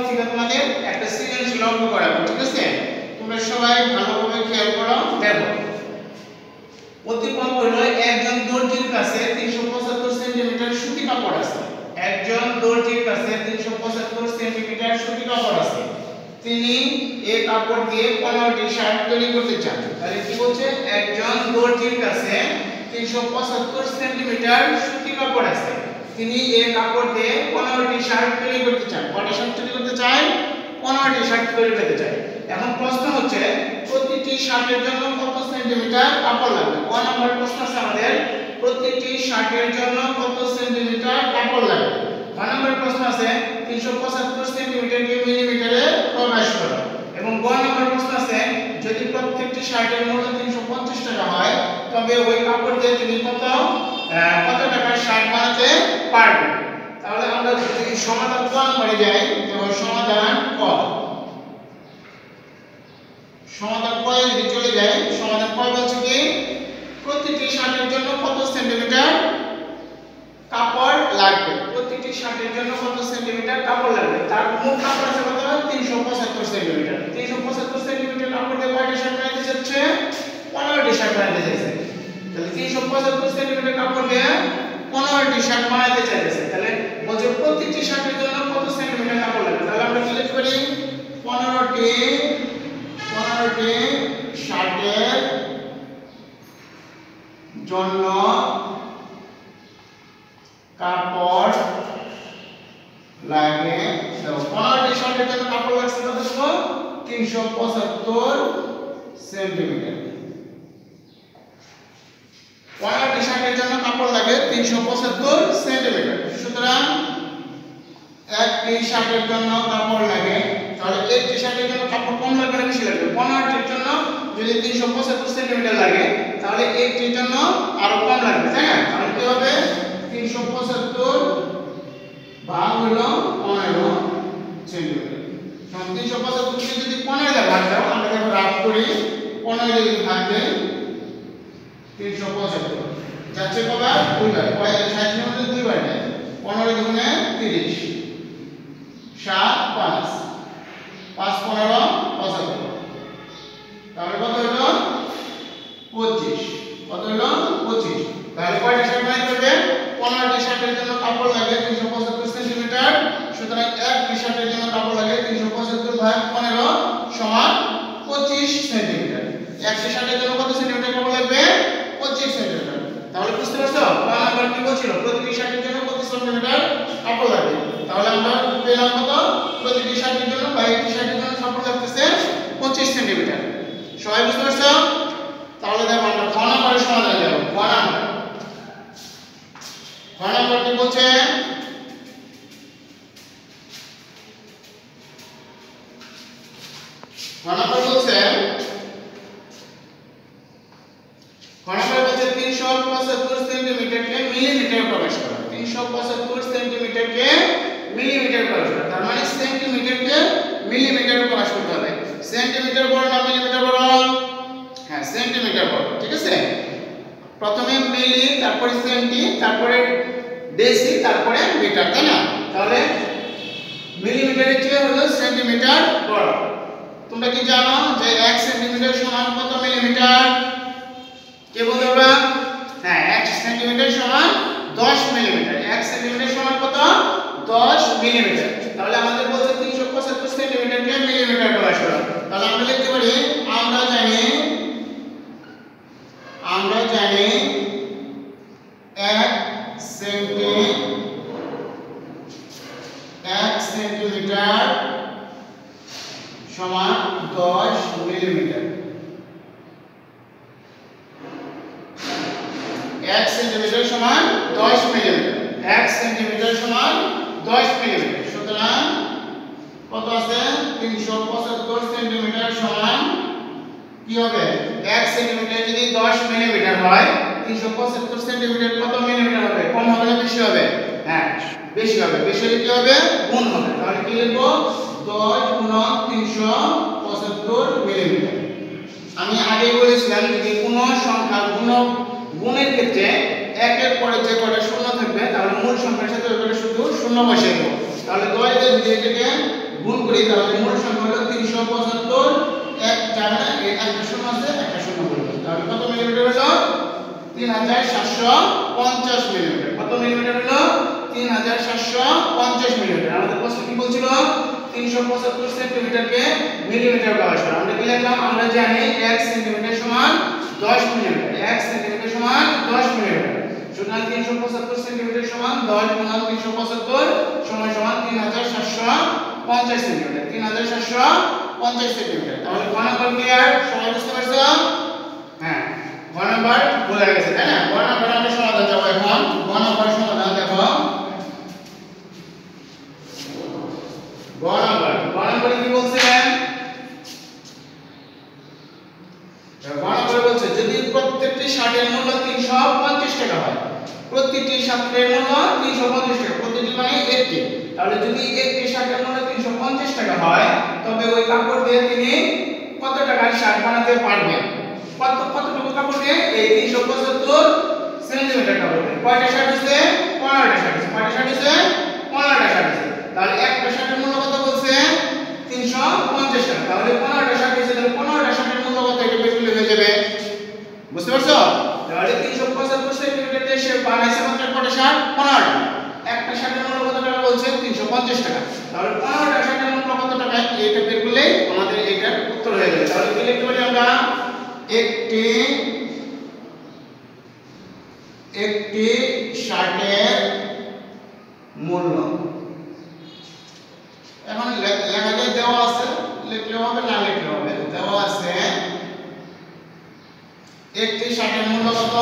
থেকে তোমাদের একটা সৃজনশীল অঙ্ক করাবো, ঠিক আছে? তোমরা সবাই ভালোভাবে খেয়াল করো, দেখো। উদ্দীপক হলো একজন দর্জির কাছে 375 সেন্টিমিটার সুতি কাপড় আছে। একজন দর্জির কাছে 375 সেন্টিমিটার সুতি কাপড় আছে। তিনি এই কাপড় দিয়ে 15টি শার্ট তৈরি করতে চান। তাহলে কি বলছে? একজন দর্জির কাছে 375 সেন্টিমিটার সুতি কাপড় আছে। তিনি এই কাপড় দিয়ে 15টি শার্ট তৈরি করতে চান। কয়টা শার্ট তৈরি করতে চায়? 15টি শার্ট তৈরি করতে চায়। এখন প্রশ্ন হচ্ছে প্রতিটি শার্টের জন্য কত সেন্টিমিটার কাপড় লাগবে? ক নম্বর প্রশ্ন আছে আমাদের, প্রতিটি শার্টের জন্য কত সেন্টিমিটার কাপড় লাগবে। ক নম্বর প্রশ্ন আছে 375 সেন্টিমিটারকে মিলিমিটারে প্রকাশ করো। এবং গ নম্বর প্রশ্ন আছে যদি প্রত্যেকটি শার্টের মূল্য 350 টাকা হয় তবে ওই কাপড় দিয়ে তুমি কত টাকার শার্ট বানাতে পারবে। তাহলে আমরা যদি সমাধান ক নম্বরে যাই, যেমন সমাধান ক, সমাধান ক যদি চলে যায়, সমাধান ক বলছে কি প্রতিটি শার্টের জন্য কত সেন্টিমিটার কাপড় লাগবে। প্রতিটি শার্টের জন্য কত সেন্টিমিটার কাপড় লাগবে? তার মোট কাপড় আছে কত? 375 সেন্টিমিটার। 375 সেন্টিমিটার কাপড় দিয়ে কয়টা শার্ট বানাতে যাচ্ছে? 15টি শার্ট বানাতে যাচ্ছে। তাহলে 375 সেন্টিমিটার কাপড় দিয়ে 15টি শার্ট বানাতে চাইছে। তাহলে বলছে প্রতিটি শার্টের জন্য কত সেন্টিমিটার কাপড় লাগবে। তাহলে আমরা কি লিখতে পারি? 15টি শার্টের জন্য কাপড় লাগে। তো 15টি শার্টের জন্য কাপড় লাগছে কত? 375 সেন্টিমিটার। 15টি শার্টের জন্য কাপড় লাগে 375 সেন্টিমিটার। সুতরাং একটি শার্টের জন্য কাপড় লাগে, তাহলে একটি শার্টের জন্য কাপড় কম লাগবে না বেশি লাগবে? 15টির জন্য যদি 375 সেন্টিমিটার লাগে তাহলে একটির জন্য আরো কম লাগবে, তাই না? তাহলে কি হবে? 375 ভাগ হলো 15 সেন্টিমিটার। এখন 375 কে যদি 15 দিয়ে ভাগ দাও, আমরা যখন রাফ করি 15 দিয়ে যদি ভাগ দেই 375 যাচ্ছে কবার? দুইবার। 60 এর মধ্যে দুইবার যায়। 15 গুণে 30 7 5 5 15 75। তাহলে কত হলো? 25। কত হলো? 25। তাহলে কয়টা শার্ট বানাতে হবে? 15টি শার্টের জন্য কাপড় লাগে 375 সেন্টিমিটার। সুতরাং একটি শার্টের জন্য কাপড় লাগে 375 ভাগ 15 সমান 25 সেন্টিমিটার। একটি শার্টের জন্য কত সেন্টিমিটার কাপড় লাগবে? 25 সেন্টিমিটার। তাহলে বুঝতে পারছো কোন নাম্বার কি বলছিল? প্রতিটি শার্টের জন্য কত সেন্টিমিটার কাপড় লাগবে। তাহলে আমরা পেলাম কত? প্রতিটি শার্টের জন্য বা একটি শার্টের জন্য কাপড় লাগতেছে 25 সেন্টিমিটার। সবাই বুঝতে পারছো? তাহলে দেখো আমরা খ নম্বরের সমাধানে যাব। খ নম্বর কি বলছে? খ নম্বর বলছে 375 সেন্টিমিটারকে মিলিমিটারে প্রকাশ করা। 375 সেন্টিমিটারকে মিলিমিটারে প্রকাশ করা, তার মানে সেন্টিমিটারকে মিলিমিটারে প্রকাশ করতে হবে। সেন্টিমিটার বড় না মিলিমিটার বড়? হ্যাঁ, সেন্টিমিটার বড়, ঠিক আছে? প্রথমে মিলি, তারপরে সেন্টি, তারপরে ডেসি, তারপরে মিটার, তাই না? তাহলে মিলিমিটারের চেয়ে হলো সেন্টিমিটার বড়। তোমরা কি জানো যে 1 সেন্টিমিটার সমান কত মিলিমিটার? কে বলতে পারবা? হ্যাঁ, 1 সেন্টিমিটার সমান 10 মিলিমিটার। 1 সেন্টিমিটার সমান কত? 10 মিলিমিটার। তাহলে আমাদের বলছে 375 সেন্টিমিটারকে মিলিমিটার প্রকাশ করো। তাহলে আমরা লিখতে পারি আমরা জানি 1 সেন্টিমিটার সমান 10 মিলিমিটার। 1 সেন্টিমিটার সমান 10 মিলিমিটার। 1 সেন্টিমিটার সমান 10 মিলিমিটার। সুতরাং কত আছে? 375 সেন্টিমিটার সমান কি হবে? 1 সেন্টিমিটার যদি 10 মিলিমিটার হয়, 375 সেন্টিমিটার কত মিলিমিটার হবে? কম হবে না বেশি হবে? হ্যাঁ, বেশি হবে। বেশি হলে কি হবে? গুণ হবে। তাহলে কি লিখব? 10 গুণন 375 মিলিমিটার। আমি আগেই বলেছিলাম যদি কোনো সংখ্যা গুণের ক্ষেত্রে 1 এর পরে যে কয়টা শূন্য থাকবে তাহলে মূল সংখ্যার সাথে ওই কয়টা শুধু শূন্য বসিয়ে দেব। তাহলে 10 দিয়ে যদি এটাকে গুণ করি তাহলে মোট সংখ্যা হলো 375 এক জায়গা একটা শূন্য আছে একটা শূন্য বলবো তাহলে কত মিলিমিটার হলো 3750 মিলিমিটার কত মিলিমিটার হলো 3750 মিলিমিটার আমাদের প্রশ্ন কি বলছিল 375 সেন্টিমিটারকে মিলিমিটার ভাষা আমরা কি লিখলাম আমরা জানি 1 সেন্টিমিটার সমান 10 মিলিমিটার 1 সেন্টিমিটার সমান 10 মিলিমিটার সুতরাং 375 সেন্টিমিটার সমান 10 গুণন 375 সমান সমান 3750 সেন্টিমিটার 3750 সেন্টিমিটার তাহলে গ নাম্বার ক্লিয়ার সবাই বুঝতে পারছো হ্যাঁ গ নাম্বার বোঝা গেছে তাই না গ নাম্বার আমরা সমাধান যাব এখন গ নাম্বার সমাধান দেখো গ নাম্বার কি বলছেন গ নাম্বার বলছে যদি প্রত্যেকটি শার্টের মূল্য 350 টাকা হয় প্রত্যেকটি শার্টের মূল্য 350 টাকা প্রত্যেকটি মানে একটি তাহলে যদি একটি শার্টের মূল্য 350 টাকা হয় তবে ওই কাপড় দিয়ে তিনি কত টাকার শার্ট বানাতে পারবেন কতটুকু কাপড় দিয়ে এই 375 সেন্টিমিটার কাপড় দিয়ে কয়টা শার্ট আছে 15টা শার্ট আছে কয়টা শার্ট আছে 15টা শার্ট আছে তাহলে একটা শার্টের মূল্য কত বলছে 350 টাকা তাহলে 15টা শার্ট আছে তাহলে 15টা শার্টের মূল্য কত এটা বের করলে হয়ে যাবে বুঝতে পারছো তাহলে 375 সেন্টিমিটার দিয়ে সে বানাইছে মাত্র কয়টা শার্ট 15টা একটা শার্টের মূল্য কত টাকা বলছে 350 টাকা তাহলে 15টা শার্টের মূল্য কত টাকা এটা বের করলে আমাদের এটার উত্তর হয়ে যাবে তাহলে কি লিখতে পারি আমরা একটি শার্টের মূল্য এখন লেখাতে দেওয়া আছে লিখলে হবে না লিখলে হবে দেওয়া আছে একটি শার্টের মূল্য কত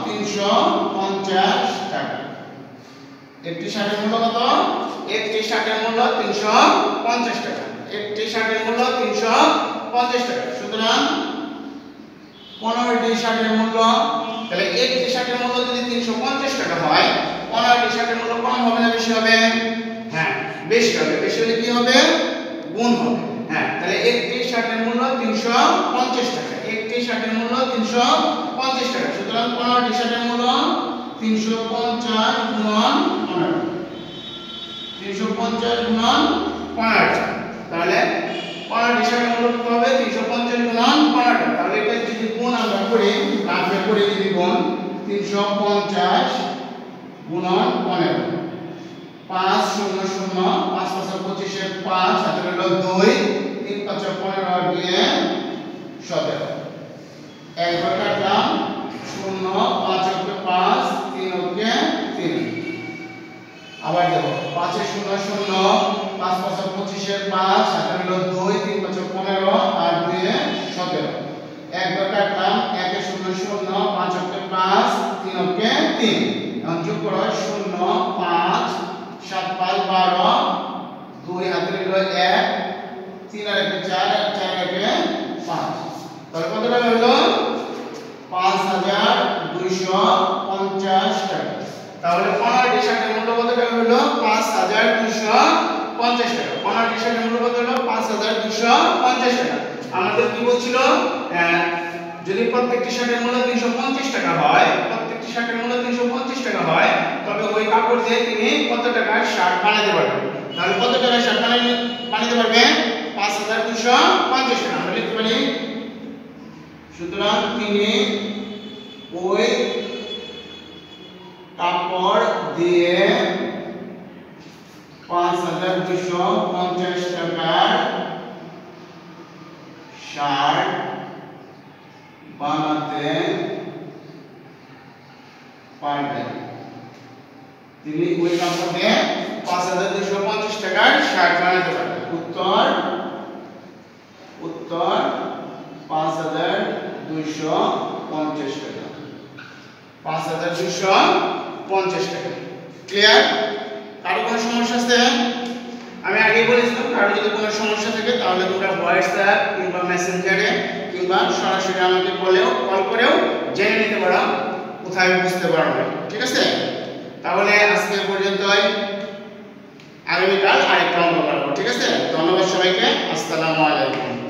350 টাকা একটি শার্টের মূল্য কত একটি শার্টের মূল্য 350 টাকা একটি শার্টের মূল্য 350 টাকা সুতরাং 15টি শার্টের মূল্য তাহলে একটি শার্টের মূল্য যদি 350 টাকা হয় 15টি শার্টের মূল্য কম হবে না বেশি হবে হ্যাঁ বেশি হবে বেশি হলে কি হবে গুণ হবে হ্যাঁ তাহলে একটি শার্টের মূল্য 350 টাকা একটি শার্টের মূল্য 350 টাকা সুতরাং 15টি শার্টের মূল্য 350 গুণন 15 350 গুণন 15 তাহলে 15টি শার্টের মূল্য কত হবে 350 গুণন 15 তাহলে এটা যদি গুণ আমরা করি রাফে করে যদি গুণ 350 গুণন 15 5 0 0 5 5 25 এর 5 হাতে হলো 2 3 5 15 দিয়ে 17 একবার কাটলাম 0 5 ওকে 5 3 ওকে 3 আবার দেখো 5 এ 0 0 5 5 25 এর 5 হাতে হলো 2 3 5 15 আর 2 এ 17 একবার কাটলাম 1 এ 0 0 5 ওকে 5 3 ওকে 3 এখন যোগ করো 0 5 7 5 12 2 হাতে হলো 1 3 আর 1 4 4 আর 1 5 তাহলে কত টাকা হলো 5250 টাকা তাহলে 15টি শার্টের মূল্য কত টাকা হলো 5250 টাকা 15টি শার্টের মূল্য কত হলো 5250 টাকা আমাদের কি বলছিল যদি প্রত্যেকটি শার্টের মূল্য 350 টাকা হয় প্রত্যেকটি শার্টের মূল্য 350 টাকা হয় তবে ওই কাপড় দিয়ে তিনি কত টাকার শার্ট বানাতে পারবেন তাহলে কত টাকার শার্ট বানাতে পারবেন 5250 টাকা আমরা লিখতে পারি সুতরাং তিনি ওই কাপড় দিয়ে 5250 টাকার শার্ট বানাতে পারবেন তিনি ওই কাপড় দিয়ে 5250 টাকার শার্ট বানাতে পারবেন উত্তর 5250 টাকা 5250 টাকা ক্লিয়ার কারো কোনো সমস্যা আছে আমি আগে বলেছিলাম কারো যদি কোনো সমস্যা থাকে তাহলে তোমরা হোয়াটসঅ্যাপ কিংবা মেসেঞ্জারে কিংবা সরাসরি আমাকে কল করেও জেনে নিতে পারো কোথায় বুঝতে পারবে ঠিক আছে তাহলে আজকে পর্যন্তই আগামীকাল আরেকটা অঙ্ক করব ঠিক আছে ধন্যবাদ সবাইকে আসসালামু আলাইকুম